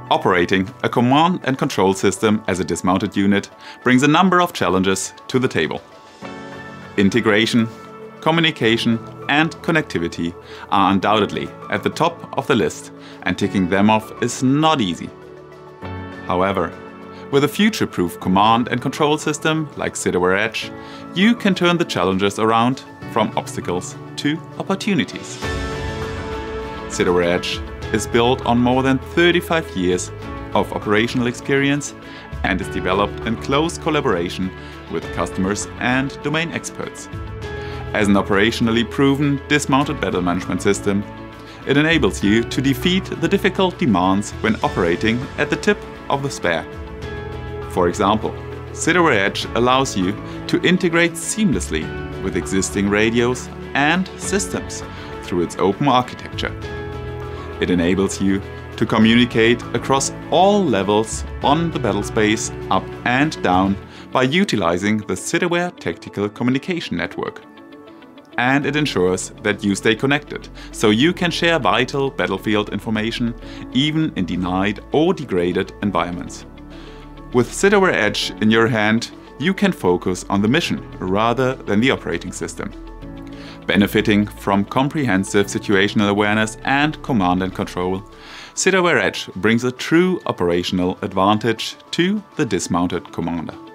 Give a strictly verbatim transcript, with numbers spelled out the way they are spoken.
Operating a command and control system as a dismounted unit brings a number of challenges to the table. Integration, communication and connectivity are undoubtedly at the top of the list, and ticking them off is not easy. However, with a future-proof command and control system like SitaWare Edge, you can turn the challenges around from obstacles to opportunities. SitaWare Edge is built on more than thirty-five years of operational experience and is developed in close collaboration with customers and domain experts. As an operationally proven dismounted battle management system, it enables you to defeat the difficult demands when operating at the tip of the spear. For example, SitaWare Edge allows you to integrate seamlessly with existing radios and systems through its open architecture. It enables you to communicate across all levels on the battle space, up and down, by utilizing the SitaWare Tactical Communication network. And it ensures that you stay connected, so you can share vital battlefield information even in denied or degraded environments. With SitaWare Edge in your hand, you can focus on the mission rather than the operating system. Benefiting from comprehensive situational awareness and command and control, SitaWare Edge brings a true operational advantage to the dismounted commander.